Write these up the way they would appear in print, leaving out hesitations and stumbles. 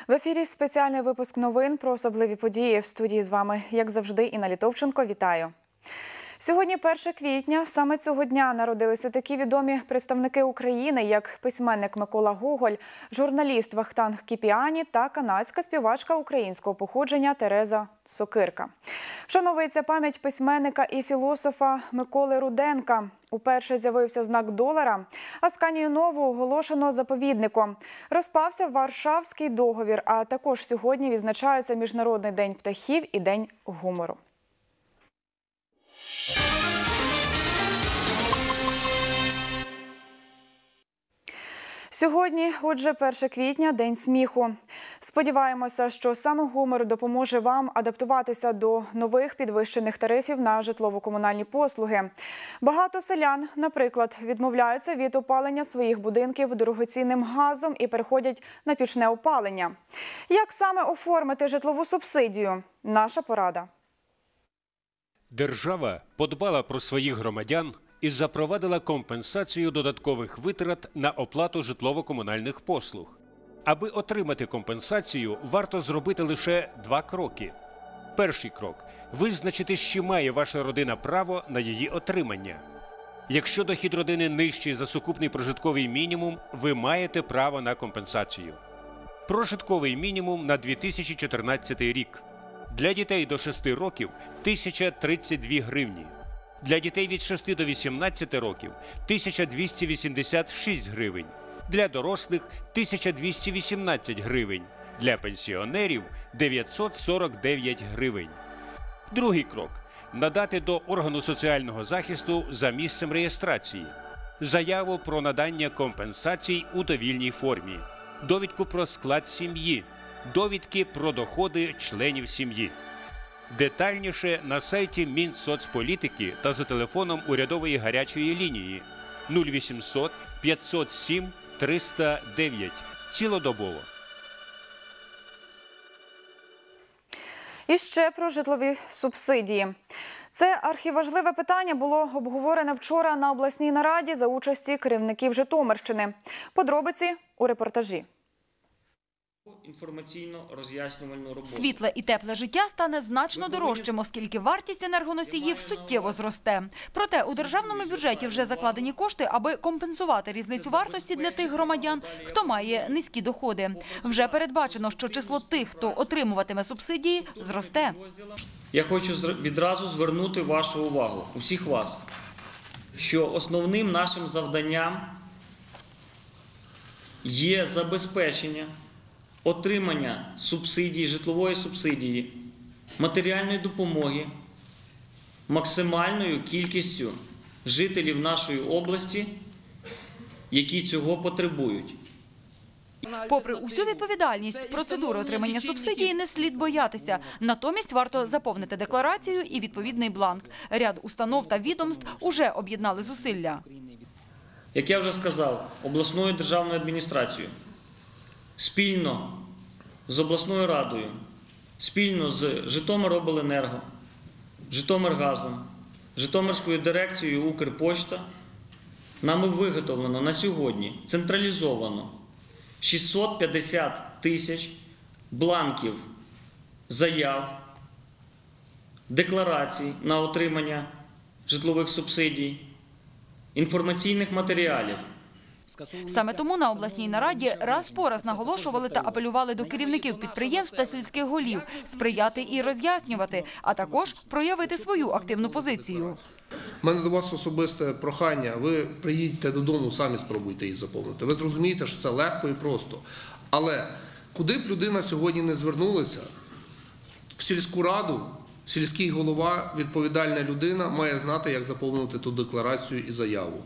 В ефірі спеціальний випуск новин про особливі події. В студії з вами, як завжди, Інна Літовченко. Вітаю! Сьогодні 1 квітня. Саме цього дня народилися такі відомі представники України, як письменник Микола Гоголь, журналіст Вахтанг Кіпіані та канадська співачка українського походження Тереза Сокирка. Вшановується пам'ять письменника і філософа Миколи Руденка. Уперше з'явився знак долара. Асканію Нову оголошено заповідником. Розпався Варшавський договір, а також сьогодні відзначається Міжнародний день птахів і День гумору. Сьогодні, отже, 1 квітня – День сміху. Сподіваємося, що саме гумор допоможе вам адаптуватися до нових підвищених тарифів на житлово-комунальні послуги. Багато селян, наприклад, відмовляються від опалення своїх будинків дорогоцінним газом і переходять на пічне опалення. Як саме оформити житлову субсидію? Наша порада. Держава подбала про своїх громадян і запровадила компенсацію додаткових витрат на оплату житлово-комунальних послуг. Аби отримати компенсацію, варто зробити лише 2 кроки. Перший крок – визначити, чи має ваша родина право на її отримання. Якщо дохід родини нижчий за сукупний прожитковий мінімум, ви маєте право на компенсацію. Прожитковий мінімум на 2014 рік. Для дітей до 6 років – 1032 гривні. Для дітей від 6 до 18 років – 1286 гривень. Для дорослих – 1218 гривень. Для пенсіонерів – 949 гривень. Другий крок – надати до органу соціального захисту за місцем реєстрації заяву про надання компенсацій у довільній формі, довідку про склад сім'ї, довідки про доходи членів сім'ї. Детальніше на сайті Мінсоцполітики та за телефоном урядової гарячої лінії 0800 507 309 цілодобово. І ще про житлові субсидії. Це архіважливе питання було обговорене вчора на обласній нараді за участі керівників Житомирщини. Подробиці у репортажі. Інформаційно-роз'яснювальну роботу. Світле і тепле життя стане значно дорожчим, оскільки вартість енергоносіїв суттєво зросте. Проте у державному бюджеті вже закладені кошти, аби компенсувати різницю вартості для тих громадян, хто має низькі доходи. Вже передбачено, що число тих, хто отримуватиме субсидії, зросте. Я хочу відразу звернути вашу увагу, усіх вас, що основним нашим завданням є забезпечення отримання субсидій, житлової субсидії, матеріальної допомоги максимальною кількістю жителів нашої області, які цього потребують. Попри усю відповідальність з процедури отримання субсидії не слід боятися. Натомість варто заповнити декларацію і відповідний бланк. Ряд установ та відомств уже об'єднали зусилля. Як я вже сказав, обласною державною адміністрацією спільно з обласною радою, спільно з Житомиробленерго, Житомиргазом, Житомирською дирекцією Укрпошта нами виготовлено на сьогодні централізовано 650 тисяч бланків заяв, декларацій на отримання житлових субсидій, інформаційних матеріалів. Саме тому на обласній нараді раз по раз наголошували та апелювали до керівників підприємств та сільських голів сприяти і роз'яснювати, а також проявити свою активну позицію. У мене до вас особисте прохання. Ви приїдьте додому, самі спробуйте її заповнити. Ви зрозумієте, що це легко і просто. Але куди б людина сьогодні не звернулася, в сільську раду сільський голова, відповідальна людина, має знати, як заповнити ту декларацію і заяву.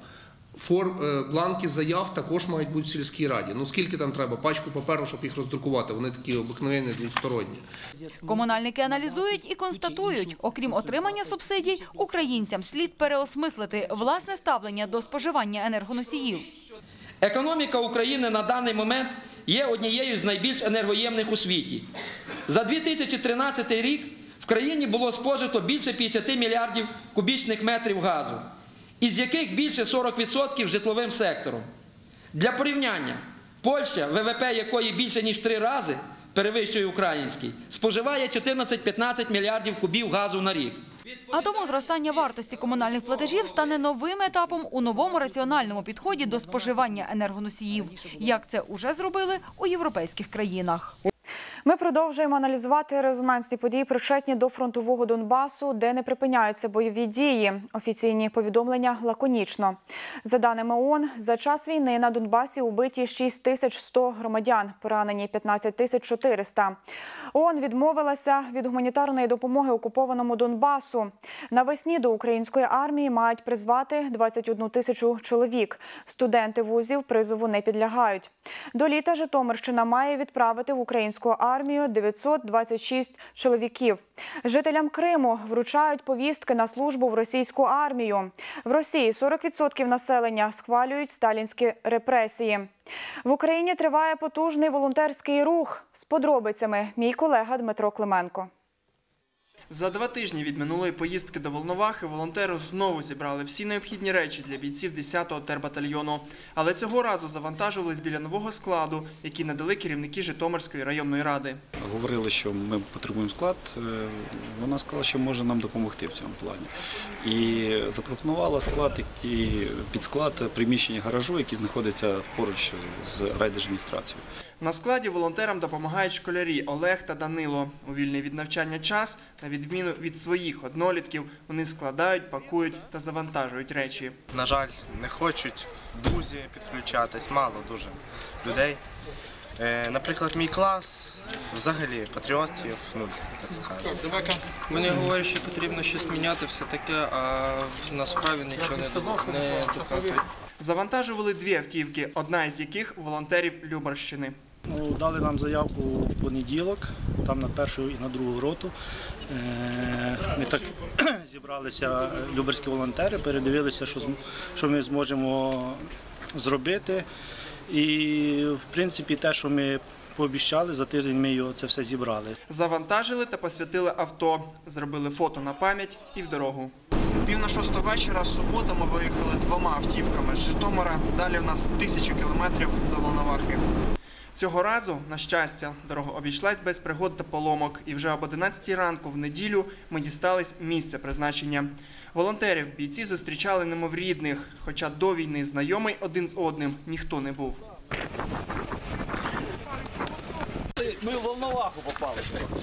Бланки заяв також мають бути в сільській раді. Ну скільки там треба? Пачку паперу, щоб їх роздрукувати. Вони такі обикновенні, двосторонні. Комунальники аналізують і констатують, окрім отримання субсидій, українцям слід переосмислити власне ставлення до споживання енергоносіїв. Економіка України на даний момент є однією з найбільш енергоємних у світі. За 2013 рік в країні було спожито більше 50 мільярдів кубічних метрів газу, із яких більше 40% житловим сектором. Для порівняння, Польща, ВВП якої більше ніж 3 рази, перевищує український, споживає 14-15 мільярдів кубів газу на рік. А тому зростання вартості комунальних платежів стане новим етапом у новому раціональному підході до споживання енергоносіїв, як це уже зробили у європейських країнах. Ми продовжуємо аналізувати резонансні події, причетні до фронтового Донбасу, де не припиняються бойові дії. Офіційні повідомлення лаконічно. За даними ООН, за час війни на Донбасі убиті 6100 громадян, поранені 15400. ООН відмовилася від гуманітарної допомоги окупованому Донбасу. Навесні до української армії мають призвати 21 тисячу чоловік. Студенти вузів призову не підлягають. До літа Житомирщина має відправити в українську армію 926 чоловіків. Жителям Криму вручають повістки на службу в російську армію. В Росії 40% населення схвалюють сталінські репресії. В Україні триває потужний волонтерський рух. З подробицями мій колега Дмитро Клименко. За 2 тижні від минулої поїздки до Волновахи волонтери знову зібрали всі необхідні речі для бійців 10-го тербатальйону. Але цього разу завантажувались біля нового складу, який надали керівники Житомирської районної ради. Говорили, що ми потребуємо склад. Вона сказала, що може нам допомогти в цьому плані. І запропонувала склад, під склад приміщення гаражу, який знаходиться поруч з райдержадміністрацією. На складі волонтерам допомагають школярі Олег та Данило. У вільний від навчання час, на відміну від своїх однолітків, вони складають, пакують та завантажують речі. На жаль, не хочуть друзі підключатись, мало дуже людей. Наприклад, мій клас взагалі патріотів, так скажемо. Мені говорять, що потрібно щось міняти, все таке, а на справі нічого не доказують. Завантажували 2 автівки, одна із яких – волонтерів Любарщини. Дали нам заявку в понеділок, там на першу і на другу роту. Ми так зібралися люберські волонтери, передивилися, що ми зможемо зробити. І, в принципі, те, що ми пообіцяли, за тиждень ми його це все зібрали. Завантажили та посвятили авто, зробили фото на пам'ять і в дорогу. 5:45 вечора з суботи ми виїхали 2 автівками з Житомира. Далі у нас 1000 кілометрів до Волновахи. Цього разу, на щастя, дорога обійшлась без пригод та поломок. І вже об 11 ранку в неділю ми дістались місця призначення. Волонтерів бійці зустрічали немов рідних, хоча до війни знайомий один з одним ніхто не був. Ми в Волноваху попали.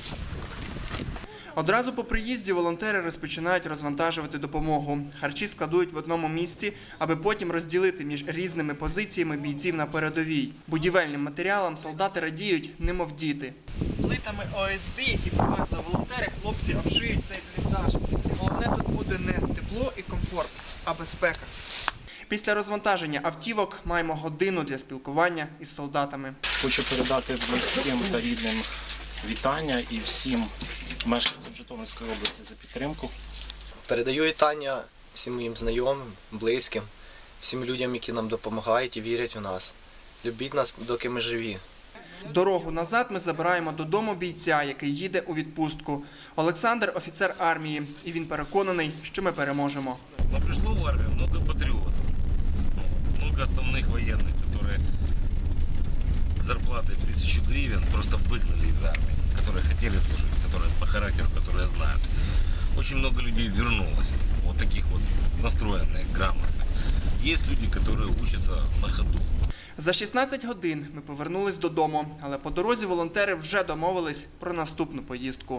Одразу по приїзді волонтери розпочинають розвантажувати допомогу. Харчі складують в одному місці, аби потім розділити між різними позиціями бійців на передовій. Будівельним матеріалам солдати радіють, немов діти. Плитами ОСБ, які привезли волонтери, хлопці обшиють цей бліндаж. Головне тут буде не тепло і комфорт, а безпека. Після розвантаження автівок маємо годину для спілкування із солдатами. Хочу передати близьким та рідним вітання і всім мешканцям Житомирської області за підтримку. Передаю вітання всім моїм знайомим, близьким, всім людям, які нам допомагають і вірять у нас. Любіть нас, доки ми живі. Дорогу назад ми забираємо додому бійця, який їде у відпустку. Олександр – офіцер армії, і він переконаний, що ми переможемо. Пришло в армию много патриотов, много основных военных, которые зарплатой в 1000 гривен просто выгнали из армии, которые хотели служить, которые по характеру, которые знают. Очень много людей вернулось, вот таких вот настроенных, грамотных. Есть люди, которые учатся на ходу. За 16 годин ми повернулись додому, але по дорозі волонтери вже домовились про наступну поїздку.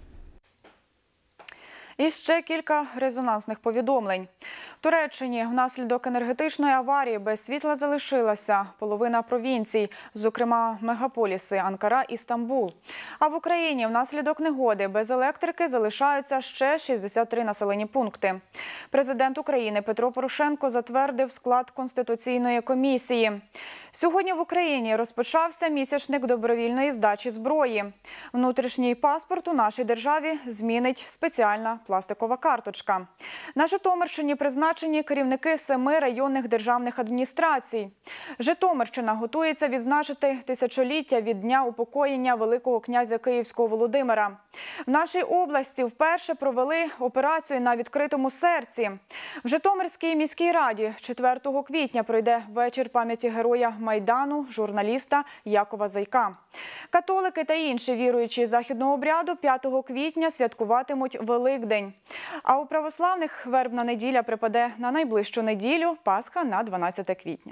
І ще кілька резонансних повідомлень. В Туреччині внаслідок енергетичної аварії без світла залишилася половина провінцій, зокрема мегаполіси Анкара і Стамбул. А в Україні внаслідок негоди без електрики залишаються ще 63 населені пункти. Президент України Петро Порошенко затвердив склад Конституційної комісії. Сьогодні в Україні розпочався місячник добровільної здачі зброї. Внутрішній паспорт у нашій державі змінить спеціальна пластикова карточка. На Житомирщині призначені керівники 7 районних державних адміністрацій. Житомирщина готується відзначити 1000-ліття від дня упокоєння великого князя Київського Володимира. В нашій області вперше провели операцію на відкритому серці. В Житомирській міській раді 4 квітня пройде вечір пам'яті героя Майдану журналіста Якова Зайка. Католики та інші віруючі західного обряду 5 квітня святкуватимуть Великдень. А у православних вербна неділя припаде на найближчу неділю, Пасха на 12 квітня.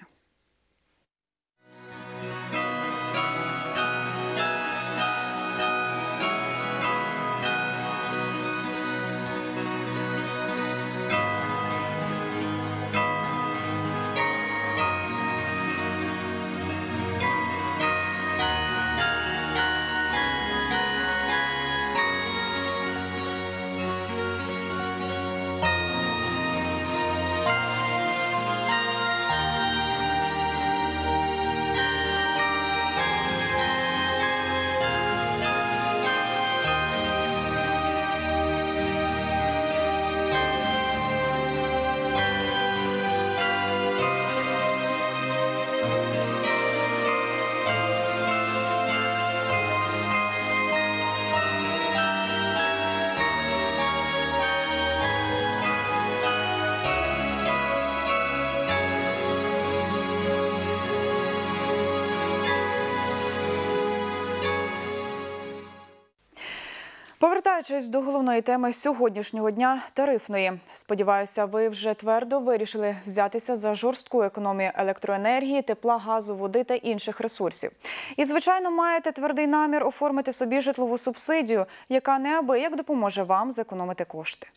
Повертаючись до головної теми сьогоднішнього дня – тарифної. Сподіваюся, ви вже твердо вирішили взятися за жорстку економію електроенергії, тепла, газу, води та інших ресурсів. І, звичайно, маєте твердий намір оформити собі житлову субсидію, яка неабияк допоможе вам зекономити кошти.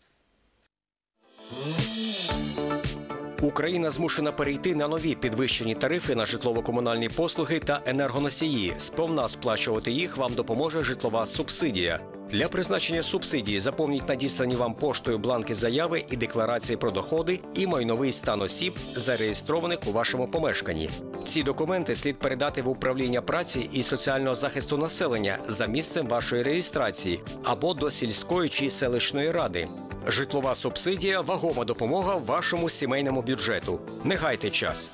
Україна змушена перейти на нові підвищені тарифи на житлово-комунальні послуги та енергоносії. Сповна сплачувати їх вам допоможе житлова субсидія. Для призначення субсидії заповніть надіслані вам поштою бланки заяви і декларації про доходи і майновий стан осіб, зареєстрованих у вашому помешканні. Ці документи слід передати в управління праці і соціального захисту населення за місцем вашої реєстрації або до сільської чи селищної ради. Житлова субсидія – вагома допомога вашому сімейному бюджету. Не гайте час.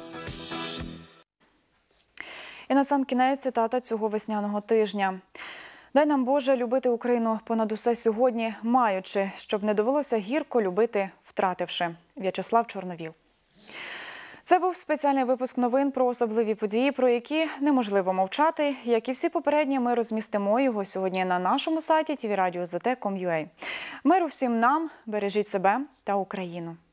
І насамкінець цитата цього весняного тижня. «Дай нам, Боже, любити Україну понад усе сьогодні, маючи, щоб не довелося гірко любити, втративши». В'ячеслав Чорновіл. Це був спеціальний випуск новин про особливі події, про які неможливо мовчати. Як і всі попередні, ми розмістимо його сьогодні на нашому сайті tvradio.zt.com.ua. Миру всім нам, бережіть себе та Україну.